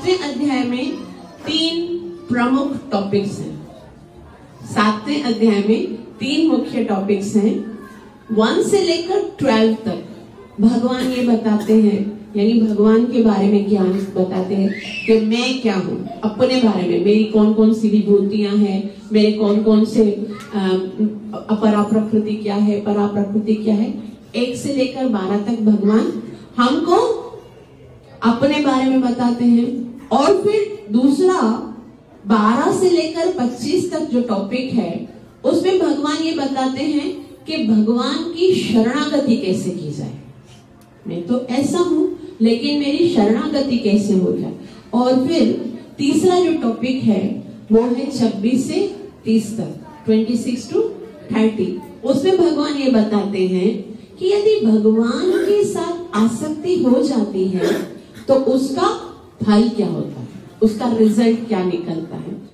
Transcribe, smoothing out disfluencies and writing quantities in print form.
7वें अध्याय में 3 प्रमुख टॉपिक्स हैं। 7वें अध्याय में 3 मुख्य टॉपिक्स हैं। 1 से लेकर 12 तक भगवान ये बताते हैं, यानी भगवान के बारे में ज्ञान बताते हैं कि मैं क्या हूँ, अपने बारे में, मेरी कौन कौन सी विभूतियां हैं, मेरे कौन कौन से अपरा प्रकृति क्या है, परा प्रकृति क्या है। 1 से लेकर 12 तक भगवान हमको अपने बारे में बताते हैं। और फिर दूसरा 12 से लेकर 25 तक जो टॉपिक है उसमें भगवान ये बताते हैं कि भगवान की शरणागति कैसे की जाए। मैं तो ऐसा हूं लेकिन मेरी शरणागति कैसे हो जाए। और फिर तीसरा जो टॉपिक है वो है 26 से 30 तक, 26 to 30। उसमें भगवान ये बताते हैं कि यदि भगवान के साथ आसक्ति हो जाती है तो उसका फल क्या होता है, उसका रिजल्ट क्या निकलता है।